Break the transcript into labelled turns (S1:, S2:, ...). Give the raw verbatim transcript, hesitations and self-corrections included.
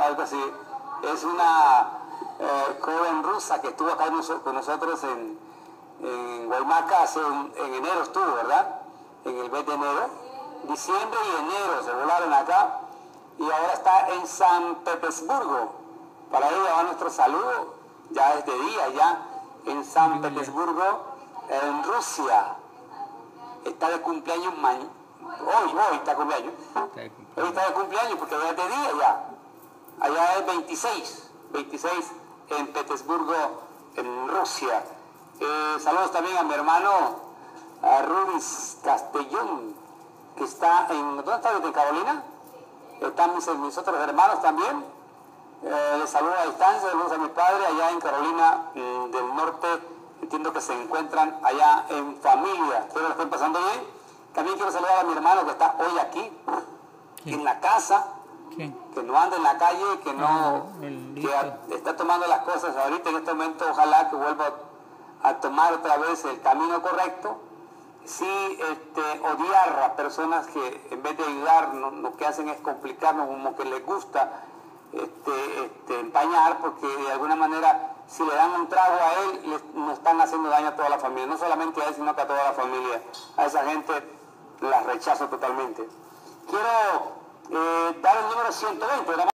S1: algo así. Es una eh, joven rusa que estuvo acá con nosotros en, en Guaymaca hace un, en enero estuvo, ¿verdad? En el mes de enero. Diciembre y enero se volaron acá y ahora está en San Petersburgo. Para ella va nuestro saludo, ya es de día ya, en San Petersburgo, en Rusia. Está de cumpleaños mañana. Hoy, hoy está de cumpleaños. Hoy está de cumpleaños porque ya es de día ya. Allá es veintiséis, veintiséis en Petersburgo, en Rusia. Eh, saludos también a mi hermano, a Rubis Castellón, que está en... ¿Dónde está? ¿En Carolina? Están mis, mis otros hermanos también. Eh, les saludo a distancia, saludos a mi padre allá en Carolina eh, del Norte. Entiendo que se encuentran allá en familia. Espero que lo estén pasando bien. También quiero saludar a mi hermano que está hoy aquí, ¿quién? En la casa. ¿Quién? Que no anda en la calle, que no, ah, que a, está tomando las cosas ahorita en este momento. Ojalá que vuelva a tomar otra vez el camino correcto. Sí, este, odiar a personas que en vez de ayudarnos, lo que hacen es complicarnos, como que les gusta este, este, empañar, porque de alguna manera si le dan un trago a él, le, nos están haciendo daño a toda la familia, no solamente a él, sino que a toda la familia. A esa gente la rechazo totalmente. Quiero eh, dar el número ciento veinte.